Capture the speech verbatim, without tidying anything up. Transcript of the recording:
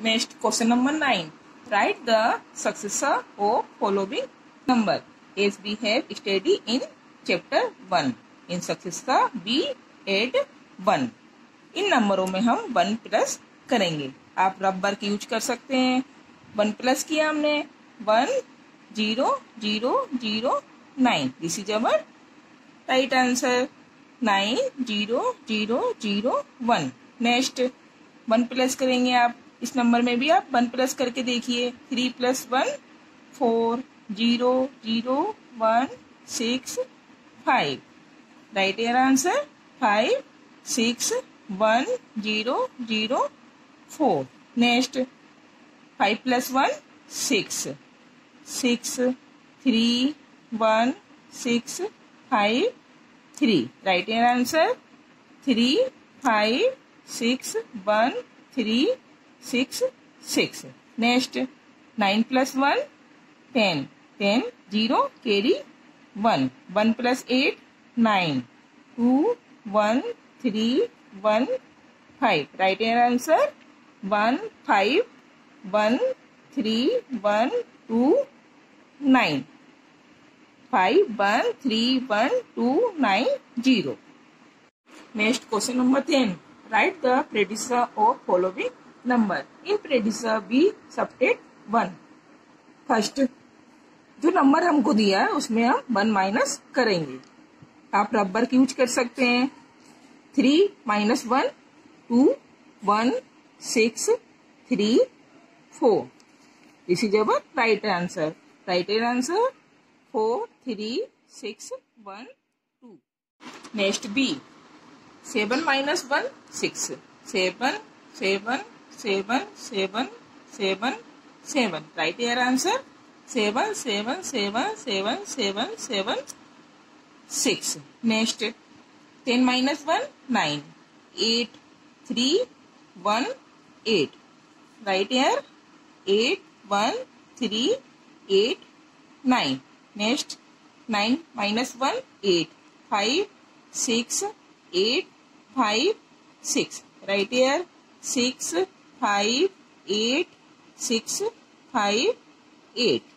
Next, question number nine. Write the successor of following number as we have studied in chapter one. In successor, we add one. इन नंबरों में हम one plus करेंगे. आप rubber की use कर सकते हैं. वन प्लस किया हमने. One zero zero zero nine. This is our right answer. Nine zero zero zero one. Next, one plus करेंगे आप. इस नंबर में भी आप वन प्लस करके देखिए. Three plus one four. Zero zero one six five. Right air answer. Five six one zero zero four. Next, five plus one six. Six three one six five three. Right air answer. Three five six one three six six. Next, nine plus one ten. Ten zero carry one. One plus eight nine. Two one three one five. Right air answer. One five one three one two nine. Five one three one two nine zero. Next, question number ten. Write the predecessor of following number. In predecessor be सबटेट one. First जो number हमको दिया है उसमें हम one minus करेंगे. आप rubber की यूज कर सकते हैं. Three minus one two. One six three four. This is our right answer. Right answer four three six one two. Next, B. Seven minus one six. Seven seven seven seven seven seven. Right air answer. Seven seven seven seven seven seven six. Next, ten minus one nine. Eight three one eight. Right air. Eight one three eight nine. Next, nine minus one eight. Five six eight five six. Right air. Six five eight six five eight.